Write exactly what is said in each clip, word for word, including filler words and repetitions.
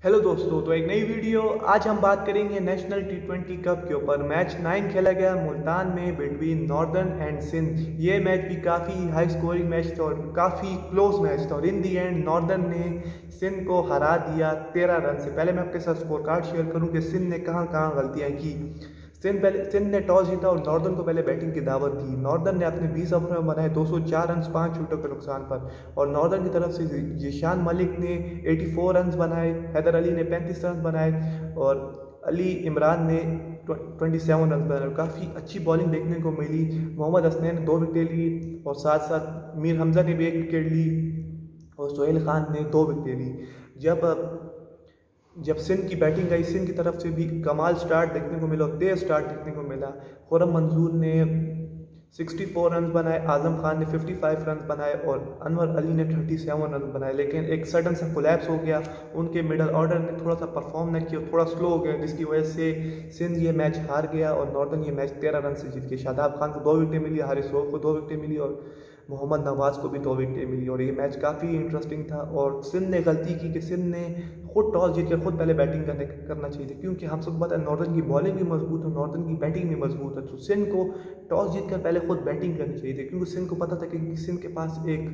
Hello दोस्तों, तो एक नई वीडियो। आज हम बात करेंगे नेशनल टी ट्वेंटी कप के ऊपर। मैच नाइन खेला गया मुल्तान में बिटवीन नॉर्दर्न एंड सिंध। ये मैच भी काफ़ी हाई स्कोरिंग मैच था और काफ़ी क्लोज मैच था और इन दी एंड नॉर्दर्न ने सिंध को हरा दिया तेरह रन से। पहले मैं आपके साथ स्कोर कार्ड शेयर करूँ कि सिंध ने कहाँ कहाँ गलतियाँ की। सिंध पहले सिंध ने टॉस जीता और नॉर्दर्न को पहले बैटिंग की दावत दी। नॉर्दर्न ने अपने बीस ओवर में बनाए दो सौ चार रन पाँच विकेटों के नुकसान पर और नॉर्दर्न की तरफ से जिशान मलिक ने चौरासी रन बनाए, हैदर अली ने पैंतीस रन बनाए और अली इमरान ने सत्ताईस रन बनाए। काफ़ी अच्छी बॉलिंग देखने को मिली। मोहम्मद हसनैन ने दो विकेट ली और साथ साथ मीर हमजा ने भी एक विकेट ली और सोहेल खान ने दो विकेट ली। जब जब सिंध की बैटिंग आई, सिंध की तरफ से भी कमाल स्टार्ट देखने को मिला और तेज स्टार्ट देखने को मिला। खुर्रम मंजूर ने चौंसठ रन बनाए, आजम खान ने पचपन रन बनाए और अनवर अली ने सैंतीस रन बनाए। लेकिन एक सडन सा कोलैप्स हो गया, उनके मिडल ऑर्डर ने थोड़ा सा परफॉर्म न किया, थोड़ा स्लो हो गया, जिसकी वजह से सिंध ये मैच हार गया और नॉर्दर्न ये मैच तेरह रन से जीत गया। शादाब खान को दो विकेटें मिली, हारिस रऊफ को दो विकेटें मिली और मोहम्मद नवाज को भी दो विकेटें मिली और ये मैच काफ़ी इंटरेस्टिंग था। और सिंध ने गलती की कि सिंध ने खुद टॉस जीत के खुद पहले बैटिंग करने करना चाहिए था, क्योंकि हम सबको पता है नॉर्दर्न की बॉलिंग भी मजबूत है, नॉर्दर्न की बैटिंग भी मजबूत है। तो सिंध को टॉस जीत कर पहले खुद बैटिंग करनी चाहिए थी, क्योंकि सिंध को पता था कि सिंध के पास एक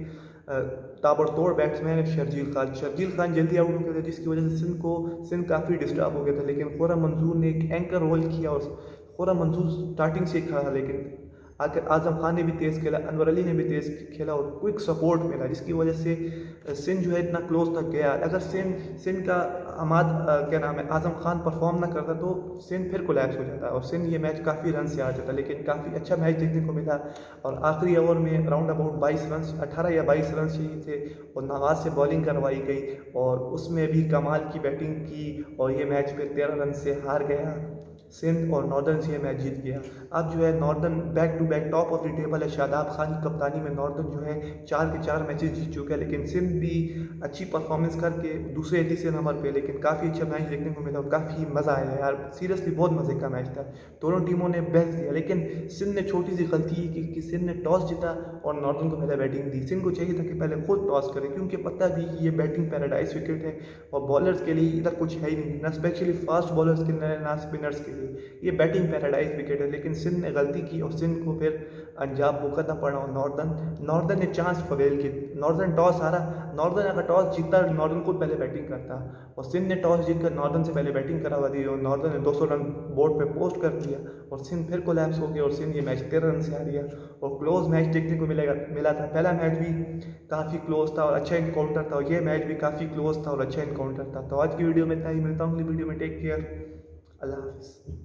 ताबड़तोड़ बैट्समैन है शर्जील खान। शर्जील खान जल्दी आउट हो गया था, जिसकी वजह से सिंध को सिंध काफ़ी डिस्टर्ब हो गया था। लेकिन खुर्रम मंजूर ने एक एंकर रोल किया और खुर्रम मंजूर स्टार्टिंग से खा, लेकिन आकर आजम खान ने भी तेज़ खेला, अनवर अली ने भी तेज़ खेला और क्विक सपोर्ट मिला, जिसकी वजह से सिंध जो है इतना क्लोज तक गया। अगर सिंध सिंध का हमाद क्या नाम है आजम खान परफॉर्म ना करता तो सिंध फिर कोलैप्स हो जाता और सिंध ये मैच काफ़ी रन से आ जाता। लेकिन काफ़ी अच्छा मैच देखने को मिला और आखिरी ओवर में अराउंड अबाउट बाईस रन अठारह या बाईस रन चाहिए थे और नवाज से बॉलिंग करवाई गई और उसमें भी कमाल की बैटिंग की और ये मैच फिर तेरह रन से हार गया सिंध और नॉर्दर्न से ये मैच जीत गया। अब जो है Northern back to back top of the table है। शादाब खान की कप्तानी में नॉर्दर्न जो है चार के चार मैचेस जीत चुका है, लेकिन सिंध भी अच्छी परफॉर्मेंस करके दूसरे या तीसरे नंबर पे, लेकिन काफ़ी अच्छा मैच देखने को मिला और काफ़ी मज़ा आया यार। सीरियसली बहुत मज़े का मैच था, दोनों टीमों ने बेस्ट दिया। लेकिन सिंध ने छोटी सी गलती की कि सिंध ने टॉस जीता और नॉर्दर्न को पहले बैटिंग दी। सिंध को चाहिए था कि पहले खुद टॉस करे, क्योंकि पता भी ये बैटिंग पैराडाइज विकेट है और बॉलर्स के लिए इधर कुछ है ही नहीं, ना स्पेशली फास्ट बॉलर्स के लिए ना स्पिनर्स के लिए, ये बैटिंग पैराडाइज विकेट है। लेकिन सिंध ने गलती की और सिंध को फिर अंजाम भुगतना पड़ा और नॉर्दर्न नॉर्दर्न ने चांस फवेल की। नॉर्दर्न टॉस हारा, नॉर्दर्न अगर टॉस जीतता नॉर्दर्न खुद पहले बैटिंग करता और सिंध ने टॉस जीतकर नॉर्दर्न से पहले बैटिंग करवा दी और नॉर्दर्न ने दो सौ रन बोर्ड पे पोस्ट कर दिया और सिंध फिर कोलैप्स हो गया और सिंध ये मैच तेरह रन से हार गया और क्लोज मैच देखने को मिलेगा मिला था। पहला मैच भी काफ़ी क्लोज था और अच्छा इनकाउंटर था और ये मैच भी काफ़ी क्लोज था और अच्छा इनकाउंटर था। तो आज की वीडियो में इतना ही, मिलता हूँ अगली वीडियो में। टेक केयर, अल्लाह हाफिज़।